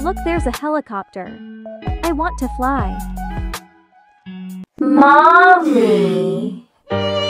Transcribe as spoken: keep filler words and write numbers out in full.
Look, there's a helicopter. I want to fly. Mommy.